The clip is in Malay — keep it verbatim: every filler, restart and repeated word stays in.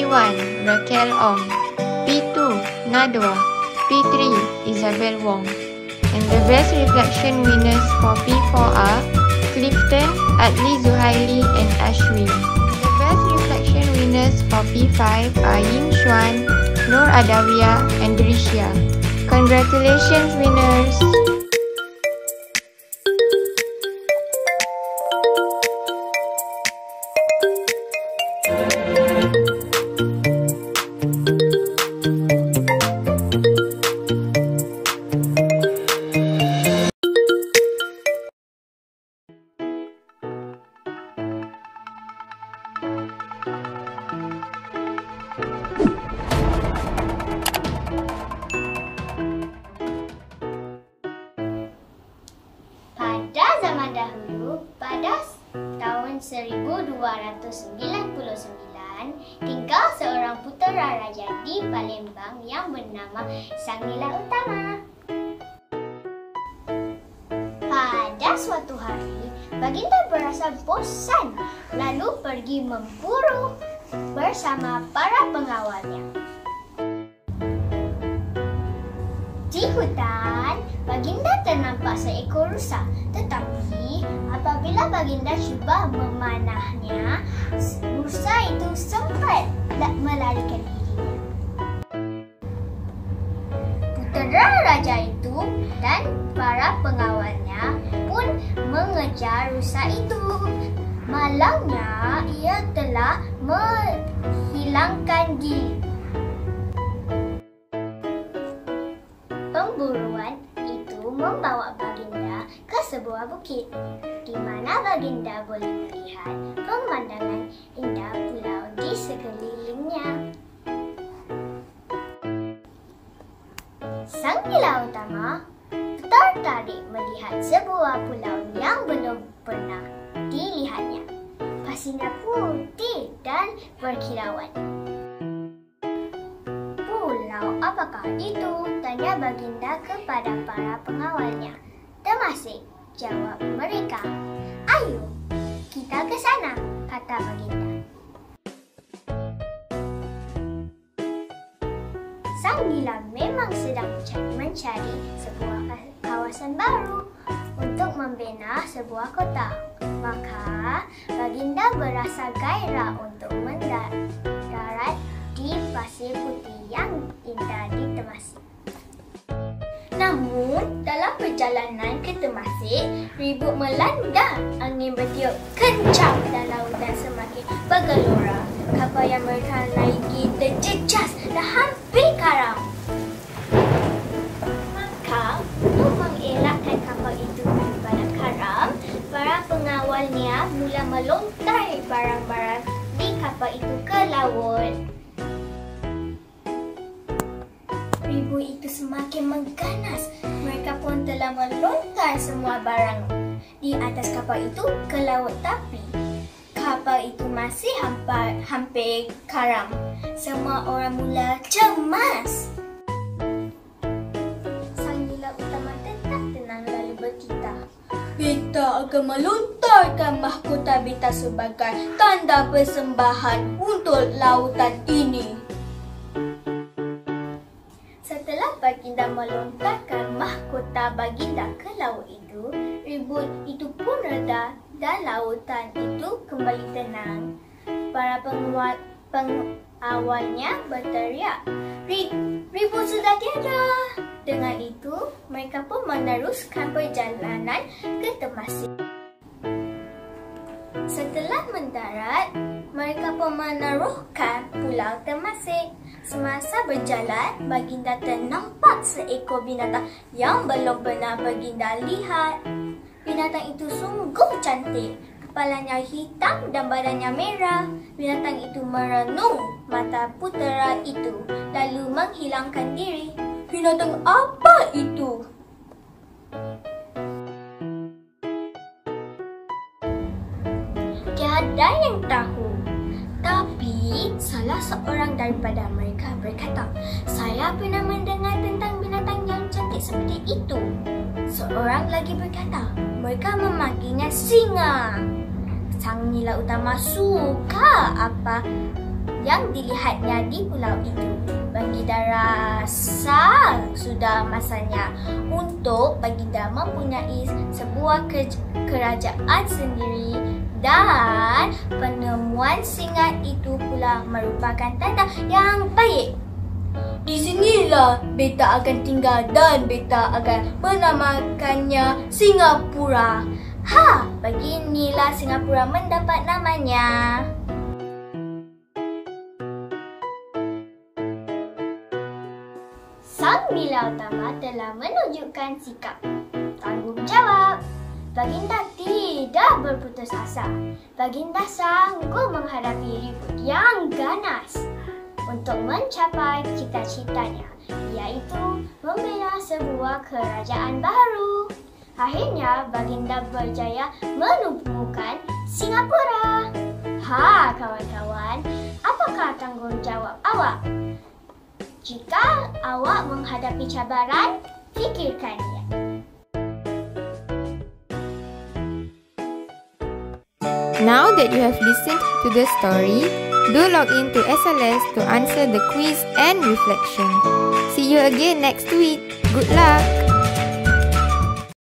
one, Raquel Ong. P two, Nadwa. P three, Isabel Wong. And the best reflection winners for P four are Clifton, Adli Zuhaili, and Ashwin. The best reflection winners for P five are Ying Xuan, Nur Adawiyah, and Drisha. Congratulations, winners! Pada zaman dahulu, pada tahun seribu dua ratus sembilan puluh sembilan, tinggal seorang putera raja di Palembang yang bernama Sang Nila Utama. Pada suatu hari, Baginda berasa bosan lalu pergi memburu bersama para pengawalnya. Di hutan, Baginda ternampak seekor rusa, tetapi apabila Baginda cuba memanahnya, rusa itu sempat melarikan dirinya. Putera raja itu dan para pengawalnya pun mengejar rusa itu. Malangnya, ia telah menghilangkan diri. Pemburuan itu membawa Baginda ke sebuah bukit, di mana Baginda boleh melihat pemandangan indah pulau di sekelilingnya. Sang Nila Utama tertarik melihat sebuah pulau yang belum pernah dilihatnya. Pasirnya putih dan berkilauan. Pulau apakah itu? Tanya Baginda kepada para pengawalnya. Temasek, jawab mereka. Ayo, kita ke sana, kata Baginda. Sang Nila memang sedang mencari sebuah kawasan baru untuk membina sebuah kota. Maka Baginda berasa gairah untuk mendarat di pasir putih yang indah di Temasek. Namun, dalam perjalanan ke Temasek, ribut melanda. Angin bertiup kencang dan lautan semakin bergelora. Kapal yang mereka naiki terjejas dan hampir karam. Maka, untuk mengelakkan kapal itu daripada karam, para pengawalnya mula melontar barang-barang di kapal itu ke laut. Ribut itu semakin mengganas. Mereka pun telah melontar semua barang di atas kapal itu ke laut, tapi kapal itu masih hampir, hampir karam. Semua orang mula cemas. Sang Nila Utama tetap tenang lalu berkata, "Beta akan melontarkan mahkota beta sebagai tanda persembahan untuk lautan ini." Setelah Baginda melontarkan mahkota Baginda ke laut itu, ribut itu pun reda dan lautan itu kembali tenang. Para pengawal, pengawalnya berteriak, "Ribut sudah tiada." Dengan itu, mereka pun meneruskan perjalanan ke Temasek. Setelah mendarat, mereka pun meneroka Pulau Temasek. Semasa berjalan, Baginda ternampak seekor binatang yang belum pernah Baginda lihat. Binatang itu sungguh cantik. Kepalanya hitam dan badannya merah. Binatang itu merenung mata putera itu lalu menghilangkan diri. Binatang apa itu? Tiada yang tahu. Tapi salah seorang daripada mereka berkata, "Saya pernah mendengar tentang binatang yang cantik seperti itu." Seorang lagi berkata, "Mereka memanggilnya singa." Sang Nila Utama suka apa yang dilihatnya di pulau itu. Baginda rasa sudah masanya untuk baginda mempunyai sebuah kerajaan sendiri, dan penemuan singa itu pula merupakan tanda yang baik. Di sinilah beta akan tinggal dan beta akan menamakannya Singapura. Ha, beginilah Singapura mendapat namanya. Sang Bila Utama telah menunjukkan sikap tanggungjawab. Baginda tidak berputus asa. Baginda sanggup menghadapi ribut yang ganas untuk mencapai cita-citanya, iaitu membela sebuah kerajaan baru. Akhirnya, Baginda berjaya menemukan Singapura. Ha, kawan-kawan, apakah tanggungjawab awak? Jika awak menghadapi cabaran, fikirkannya. Now that you have listened to the story, do log in to S L S to answer the quiz and reflection. See you again next week. Good luck!